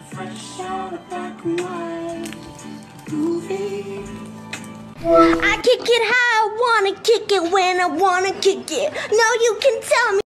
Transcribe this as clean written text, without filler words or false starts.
fresh out of black and white movie. I kick it how I wanna kick it when I wanna kick it. No, you can tell me.